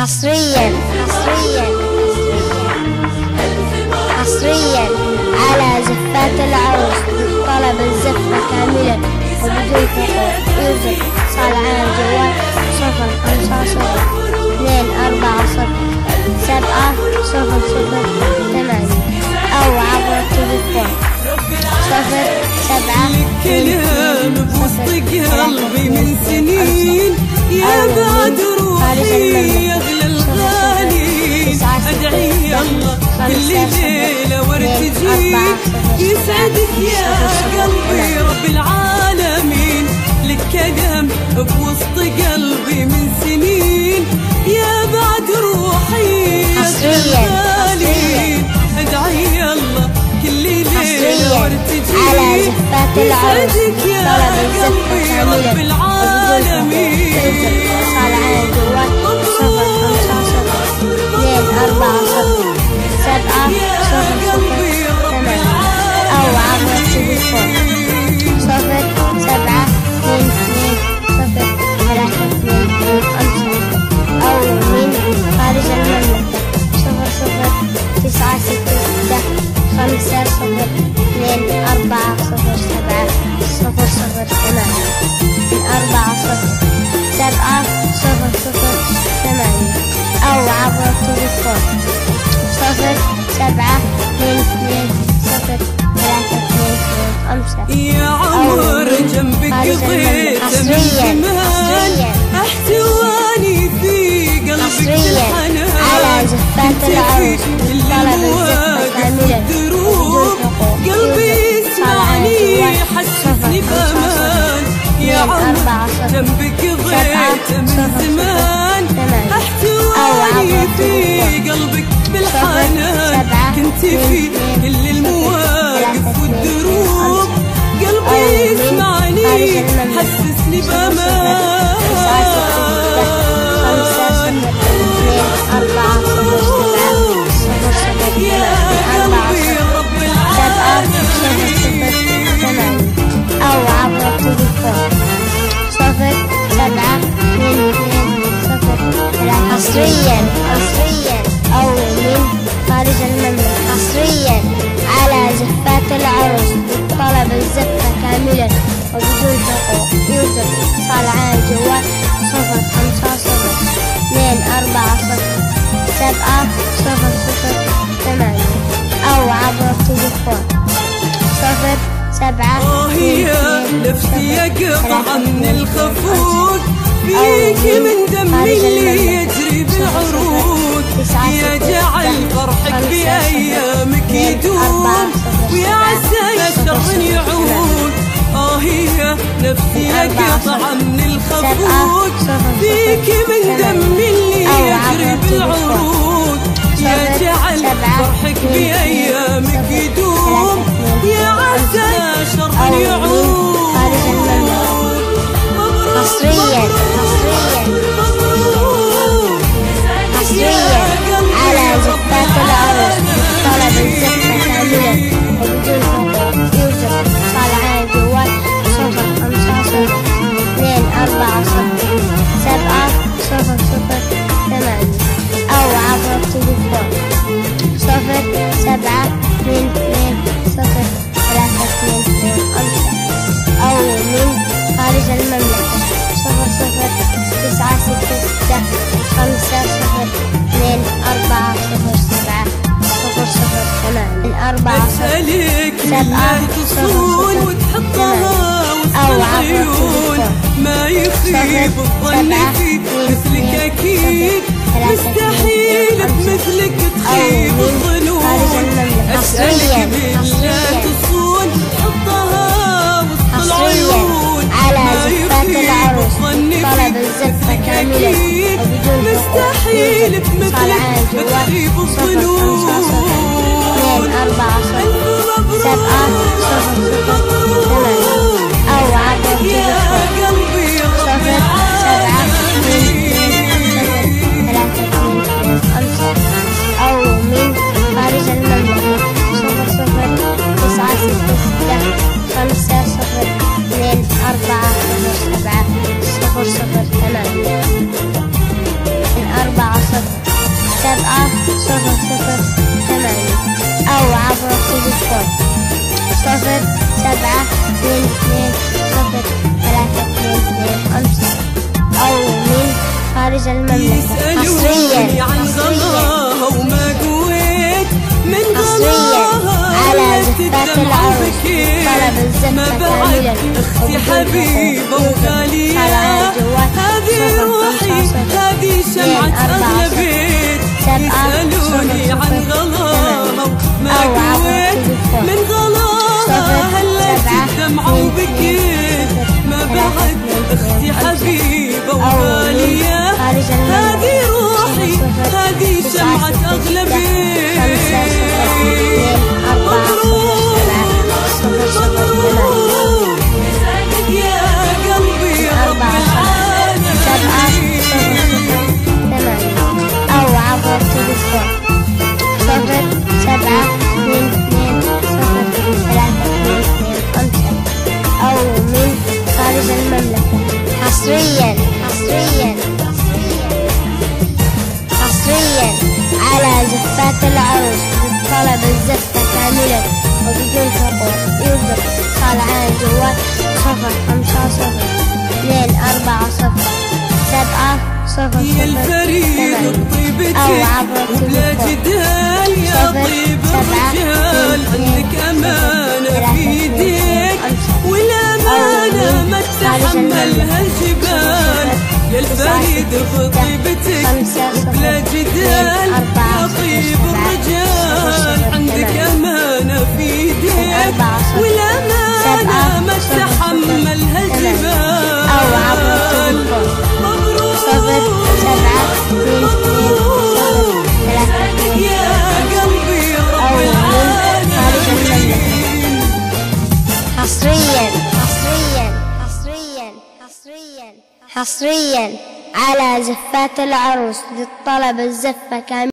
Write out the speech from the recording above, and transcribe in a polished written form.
حصريا على زفات العروس طلب الزفة كاملا وبدون حقوق. يوزن اتصال على الجوال 054070008 أو عبر التليفون 07 الكلام بوسط قلبي من سنين يا بعد روحي يا اغلى الغالين. ادعي الله كل ليله وارتجيك يسعدك يا قلبي رب العالمين. لك كلام بوسط قلبي من سنين يا بعد روحي يا اغلى الغالين. ادعي الله كل ليله وارتجيك على زفات العروس طلب الزفة كاملا بالعالمين. اتصال على الجوال 054070008 أو عبر التليفون 0722032225 أو من خارج المملكة 00962504008 أو عبر التليفون 0722032225 يا عمر جنبك قضيت من زمان احتواني في قلبك الحنان. على زفات العروس طلب الزفة كاملا الدروب قلبي يسمعني يحسسني بامان. يا عمر جنبك ضيت من زمان احتواني في قلبك بالحنان. كنت في كل المواقف والدروب قلبي يسمعني حسسني بامان. أو عبر التليفون 072203 حصريا أو من خارج المملكة. حصريا على زفات العروس طلب الزفة كاملا وبدون حقوق. يوزن اتصال على الجوال 050724008 أو عبر التليفون 07 يا نفسي يقطع من الخفوق فيك من دمي اللي يجري بالعروق. يا جعل فرحك بأيامك يدوم ويا عسى شر يعود. يا نفسي يقطع من الخفوق فيك من دمي اللي يجري بالعروق. يا جعل فرحك بأيامك يدوم يا عسى شر يعود. حصريا على زفات العروس طلب الزفة كاملا وبدون حقوق. يوزن اتصال على الجوال 050724008 أو عبر التليفون 0722032225 أو من خارج المملكة 009625024070008 أسألك بالله تصون وتحطها وسط العيون. ما يخيب الظن فيك مثلك أكيد مستحيل بمثلك تخيب الظنون. أسألك بالله تصون تحطها وسط العيون. على زفات العروس طلب الزفة كاملا وبدون مستحيل بمثلك تخيب الظنون. 054070008 أو عبر التليفون 0722032225 أو من خارج المملكة 009625024070008 4 70008 أو عبر التليفون 0722032225 أو من خارج المملكة حصريا عن غلاها وما قويت من غلاها على زفاف العروس طلب الزفة كاملا اختي حبيبة وغالية هذه روحي هذه شمعة أغلى بيت يسألوني عن غلاها وما قويت من غلاها هلت الدمعة وبكيت ما بعد اختي حبيبة وغالية هذه روحي هذه شمعة أغلى بيت أو من خارج المملكة حصريا على زفات العروس طلب الزفة كاملا وبدون حقوق يوجد اتصال على الجوال 050240700 يا الفريق طيبتك وبلا جدال يا طيب الرجال عندك أمانة في يديك والأمانة ما تتحملها الجبال يا الفريد بطيبتك وبلا جدال يا طيب الرجال عندك أمانة في يديك والأمانة ما تتحملها الجبال أو عبر التليفون 0722032225 يا قلبي رب العالمين حصريا على زفات العروس للطلب الزفة كاملة